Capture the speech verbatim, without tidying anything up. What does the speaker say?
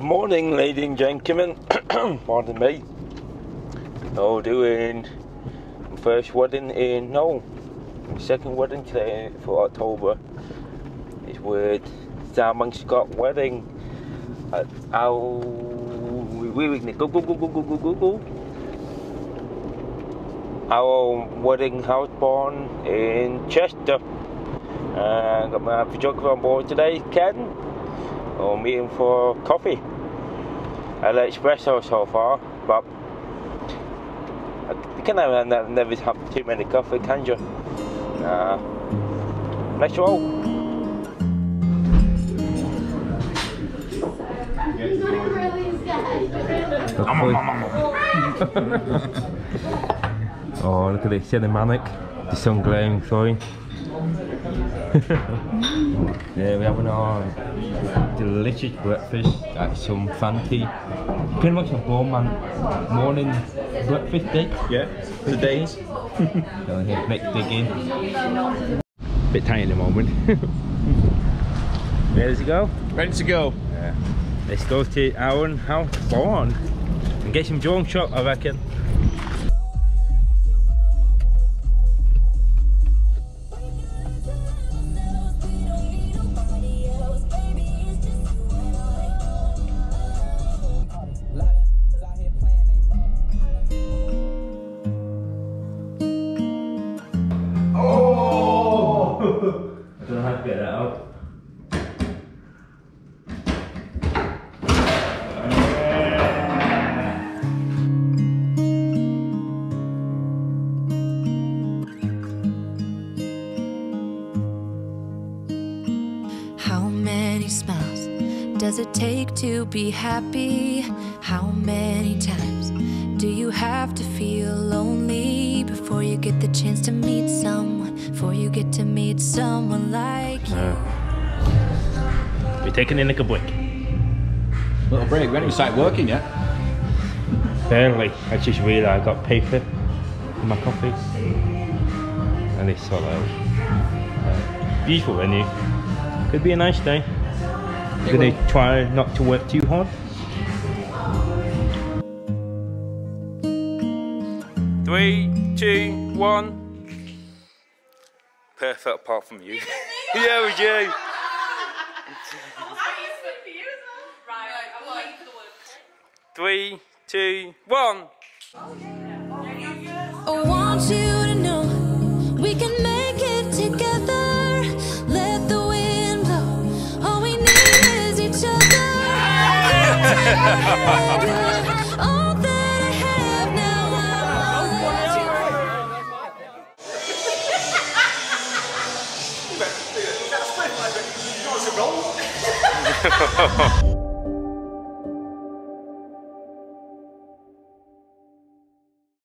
Good morning, ladies and gentlemen. Pardon me. Oh, doing my first wedding in no, my second wedding today for October. It's with Sam Scott Wedding at our we go go go go go go go go. Our wedding house barn in Chester. Uh, got my photographer on board today, Ken. We'll meet him for coffee. I like espresso so far, but you can never, never have too many coffee, can you? Uh, let's roll. Oh, look at this cinematic. The sun glaring through. Yeah, we're having our delicious breakfast at some fancy, pretty much a Bowman morning breakfast day. Yeah, today. So here, let's dig in. Bit tight at the moment. Ready to go? Ready to go. Yeah. Let's go to Owen House Barn and get some drone shot, I reckon. I don't know how to get that out. How many smiles does it take to be happy? How many times do you have to feel lonely before you get the chance to meet someone? Before you get to meet someone like you. Uh, we're taking in like a break. Little break, we haven't started working yet. Barely. I just realised I got paper in my coffee. And it's sort of uh, beautiful venue. Could be a nice day. I'm gonna try not to work too hard. Three, two, one. Perfect apart from you. Yeah, it was you. Three, two, one. I want you to know we can make it together. Let the wind blow. All we need is each other. All that I have now, I want you.